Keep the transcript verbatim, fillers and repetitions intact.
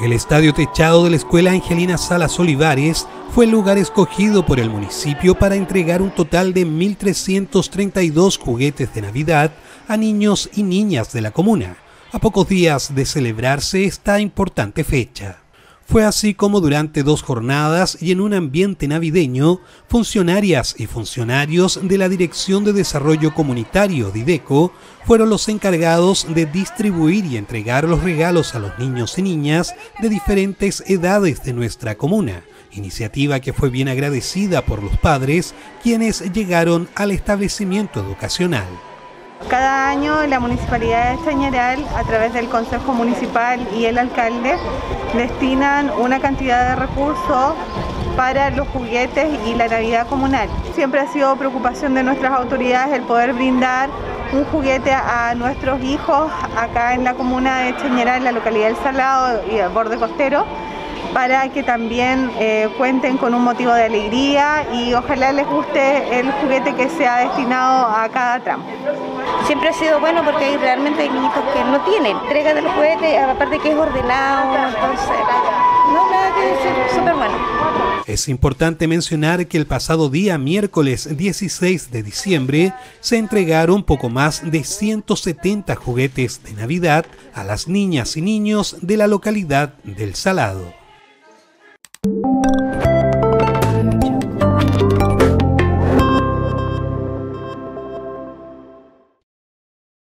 El estadio techado de la Escuela Angelina Salas Olivares fue el lugar escogido por el municipio para entregar un total de mil trescientos treinta y dos juguetes de Navidad a niños y niñas de la comuna, a pocos días de celebrarse esta importante fecha. Fue así como durante dos jornadas y en un ambiente navideño, funcionarias y funcionarios de la Dirección de Desarrollo Comunitario, Dideco, fueron los encargados de distribuir y entregar los regalos a los niños y niñas de diferentes edades de nuestra comuna, iniciativa que fue bien agradecida por los padres, quienes llegaron al establecimiento educacional. Cada año la Municipalidad de Chañaral, a través del Consejo Municipal y el alcalde, destinan una cantidad de recursos para los juguetes y la Navidad comunal. Siempre ha sido preocupación de nuestras autoridades el poder brindar un juguete a nuestros hijos acá en la comuna de Chañaral, en la localidad del Salado y el borde costero, para que también eh, cuenten con un motivo de alegría y ojalá les guste el juguete que sea destinado a cada tramo. Siempre ha sido bueno porque hay realmente hay niñitos que no tienen entrega de los juguetes, aparte que es ordenado, entonces no, nada que decir, súper bueno. Es importante mencionar que el pasado día miércoles dieciséis de diciembre se entregaron poco más de ciento setenta juguetes de Navidad a las niñas y niños de la localidad del Salado.